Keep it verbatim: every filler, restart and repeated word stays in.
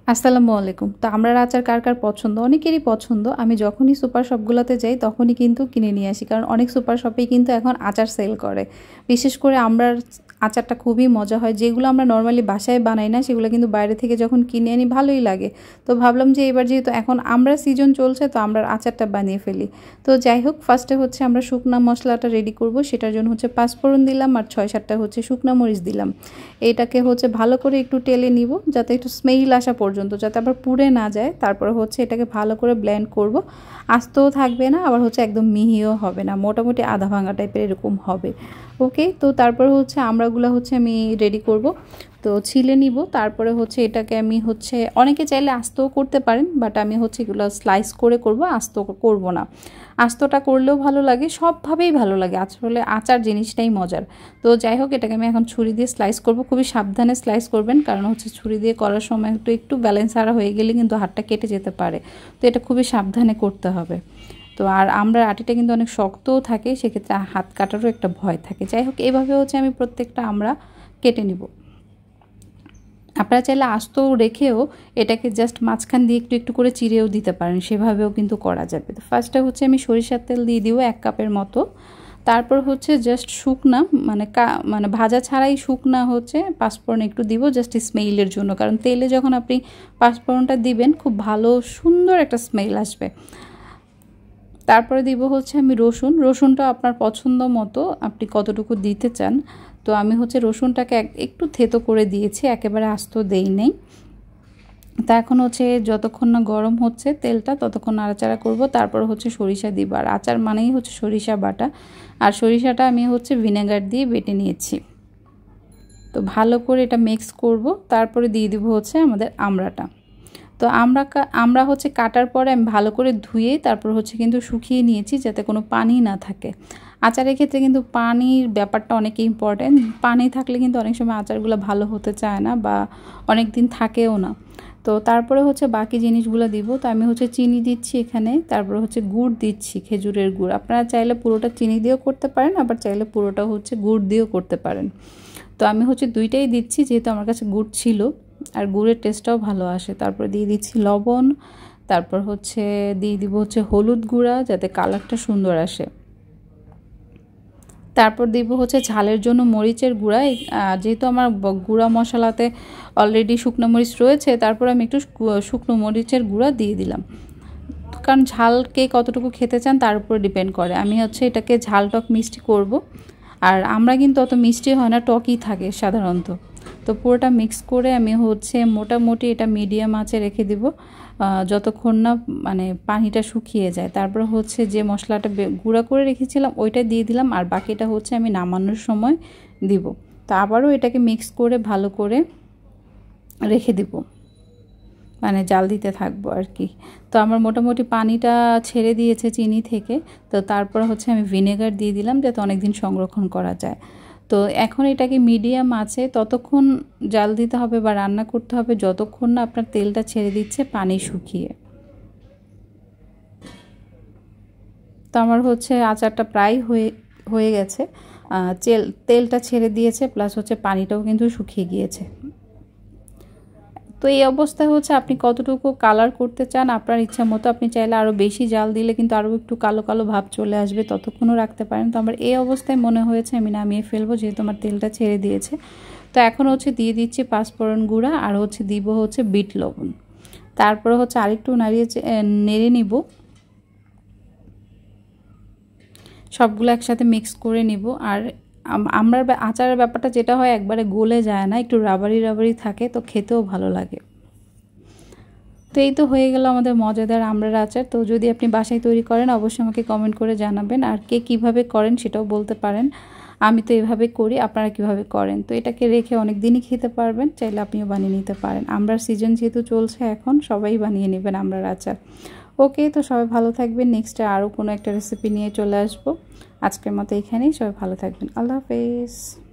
আসসালামু আলাইকুম। তো আমড়ার আচার কার কার পছন্দ? অনেকেরই পছন্দ। আমি যখনই সুপার শপগুলোতে যাই তখনই কিন্তু কিনে নিয়ে আসি, কারণ অনেক সুপার শপেই কিন্তু এখন আচার সেল করে। বিশেষ করে আমড়ার আচারটা খুবই মজা হয়, যেগুলো আমরা নর্মালি বাসায় বানাই না সেগুলো কিন্তু বাইরে থেকে যখন কিনে আনি ভালোই লাগে। তো ভাবলাম যে এবার যেহেতু এখন আমড়ার সিজন চলছে তো আমড়ার আচারটা বানিয়ে ফেলি। তো যাই হোক, ফার্স্টে হচ্ছে আমরা শুকনা মশলাটা রেডি করব। সেটার জন্য হচ্ছে পাঁচফোড়ন দিলাম আর ছয় সাতটা হচ্ছে শুকনা মরিচ দিলাম। এইটাকে হচ্ছে ভালো করে একটু টেলে নিব যাতে একটু স্মেল আসা পর্যন্ত, যাতে আবার পুড়ে না যায়। তারপরে হচ্ছে এটাকে ভালো করে ব্লেন্ড করব। আস্তও থাকবে না, আবার হচ্ছে একদম মিহিও হবে না, মোটামুটি আধা ভাঙা টাইপের এরকম হবে। ওকে, তো তারপরে হচ্ছে আমড়াগুলো হচ্ছে আমি রেডি করব। তো ছিলে নিব। তারপরে হচ্ছে এটাকে আমি হচ্ছে অনেকে চাইলে আস্তও করতে পারেন, বাট আমি হচ্ছে এগুলো স্লাইস করে করব, আস্ত করব না। আস্তটা করলেও ভালো লাগে, সবভাবেই ভালো লাগে, আসলে আচার জিনিসটাই মজার। তো যাই হোক, এটাকে আমি এখন ছুরি দিয়ে স্লাইস করব। খুবই সাবধানে স্লাইস করবেন, কারণ হচ্ছে ছুরি দিয়ে করার সময় একটু একটু ব্যালেন্স হারা হয়ে গেলে কিন্তু হাতটা কেটে যেতে পারে। তো এটা খুবই সাবধানে করতে হবে। তো আর আমরা আটিটা কিন্তু অনেক শক্তও থাকে, সেক্ষেত্রে হাত কাটারও একটা ভয় থাকে। যাই হোক, এইভাবে হচ্ছে আমি প্রত্যেকটা আমরা কেটে নিব। আপনারা চাইলে আস্ত রেখেও এটাকে জাস্ট মাঝখান দিয়ে একটু একটু করে চিড়েও দিতে পারেন, সেভাবেও কিন্তু করা যাবে। তো ফার্স্টে হচ্ছে আমি সরিষার তেল দিয়ে দিব এক কাপের মতো। তারপর হচ্ছে জাস্ট শুকনা মানে কা মানে ভাজা ছাড়াই শুকনা হচ্ছে পাঁচফোড়ন একটু দিব, জাস্ট স্মেলের জন্য, কারণ তেলে যখন আপনি পাঁচফোড়নটা দিবেন খুব ভালো সুন্দর একটা স্মেল আসবে। তারপরে দিব হচ্ছে আমি রসুন। রসুনটা আপনার পছন্দ মতো আপনি কতটুকু দিতে চান। তো আমি হচ্ছে রসুনটাকে একটু থেতো করে দিয়েছি, একেবারে আস্ত দেই নেই। তা এখন হচ্ছে যতক্ষণ না গরম হচ্ছে তেলটা ততক্ষণ নাড়াচাড়া করব। তারপর হচ্ছে সরিষা দিব, আর আচার মানেই হচ্ছে সরিষা বাটা। আর সরিষাটা আমি হচ্ছে ভিনেগার দিয়ে বেটে নিয়েছি। তো ভালো করে এটা মিক্স করব। তারপরে দিয়ে দিব হচ্ছে আমাদের আমড়াটা। তো আমরা আমরা হচ্ছে কাটার পরে আমি ভালো করে ধুয়ে তারপর হচ্ছে কিন্তু শুকিয়ে নিয়েছি, যাতে কোনো পানি না থাকে। আচারের ক্ষেত্রে কিন্তু পানির ব্যাপারটা অনেক ইম্পর্টেন্ট। পানি থাকলে কিন্তু অনেক সময় আচারগুলো ভালো হতে চায় না বা অনেক দিন থাকেও না। তো তারপরে হচ্ছে বাকি জিনিসগুলো দিব। তো আমি হচ্ছে চিনি দিচ্ছি এখানে, তারপরে হচ্ছে গুড় দিচ্ছি, খেজুরের গুড়। আপনারা চাইলে পুরোটা চিনি দিয়েও করতে পারেন, আবার চাইলে পুরোটা হচ্ছে গুড় দিয়েও করতে পারেন। তো আমি হচ্ছে দুইটাই দিচ্ছি, যেহেতু আমার কাছে গুড় ছিল আর গুড়ের টেস্টটাও ভালো আসে। তারপর দিয়ে দিচ্ছি লবণ। তারপর হচ্ছে দিয়ে দিব হচ্ছে হলুদ গুঁড়া, যাতে কালারটা সুন্দর আসে। তারপর দিব হচ্ছে ঝালের জন্য মরিচের গুঁড়া। যেহেতু আমার গুঁড়া মশলাতে অলরেডি শুকনো মরিচ রয়েছে, তারপর আমি একটু শুকনো মরিচের গুঁড়া দিয়ে দিলাম, কারণ ঝাল কে কতটুকু খেতে চান তার উপর ডিপেন্ড করে। আমি হচ্ছে এটাকে ঝাল টক মিষ্টি করব। আর আমরা কিন্তু অত মিষ্টি হয় না, টকই থাকে সাধারণত। তো পুরোটা মিক্স করে আমি হচ্ছে মোটামুটি এটা মিডিয়াম আঁচে রেখে দিব যতক্ষণ না মানে পানিটা শুকিয়ে যায়। তারপর হচ্ছে যে মশলাটা গুঁড়া করে রেখেছিলাম ওইটা দিয়ে দিলাম, আর বাকিটা হচ্ছে আমি নামানোর সময় দিব। তো আবারও এটাকে মিক্স করে ভালো করে রেখে দিব, মানে জাল দিতে থাকবো আর কি। তো আমার মোটামুটি পানিটা ছেড়ে দিয়েছে চিনি থেকে। তো তারপর হচ্ছে আমি ভিনেগার দিয়ে দিলাম, যাতে অনেক দিন সংরক্ষণ করা যায়। তো এখন এটাকে মিডিয়াম আছে ততক্ষণ জাল দিতে হবে বা রান্না করতে হবে যতক্ষণ না আপনার তেলটা ছেড়ে দিচ্ছে পানি শুকিয়ে। তো আমার হচ্ছে আচারটা প্রায় হয়ে হয়ে গেছে, তেল তেলটা ছেড়ে দিয়েছে, প্লাস হচ্ছে পানিটাও কিন্তু শুকিয়ে গিয়েছে। তো এই অবস্থায় হচ্ছে আপনি কতটুকু কালার করতে চান আপনার ইচ্ছা মতো। আপনি চাইলে আরও বেশি জাল দিলে কিন্তু আরও একটু কালো কালো ভাব চলে আসবে, ততক্ষণও রাখতে পারেন। তো আমার এই অবস্থায় মনে হয়েছে আমি নামিয়ে ফেলবো, যেহেতু আমার তেলটা ছেড়ে দিয়েছে। তো এখন হচ্ছে দিয়ে দিচ্ছি পাঁচফোড়ন গুঁড়া, আর হচ্ছে দিব হচ্ছে বিট লবণ। তারপরে হচ্ছে আরেকটু নাড়িয়ে নেড়ে নিব, সবগুলো একসাথে মিক্স করে নিব। আর আমরা আচারের ব্যাপারটা যেটা হয় একবারে গলে যায় না, একটু রাবারি রাবারি থাকে, তো খেতেও ভালো লাগে। তো এই তো হয়ে গেল আমাদের মজাদার আমড়ার আচার। তো যদি আপনি বাসায় তৈরি করেন অবশ্যই আমাকে কমেন্ট করে জানাবেন, আর কে কীভাবে করেন সেটাও বলতে পারেন। আমি তো এভাবে করি, আপনারা কিভাবে করেন। তো এটাকে রেখে অনেক দিনই খেতে পারবেন, চাইলে আপনিও বানিয়ে নিতে পারেন। আমড়ার সিজন যেহেতু চলছে এখন, সবাই বানিয়ে নেবেন আমড়ার আচার। ওকে, তো সবাই ভালো থাকবেন। নেক্সটে আরও কোনো একটা রেসিপি নিয়ে চলে আসবো। আজকের মতো এখানেই, সবাই ভালো থাকবেন। আল্লাহ হাফেজ।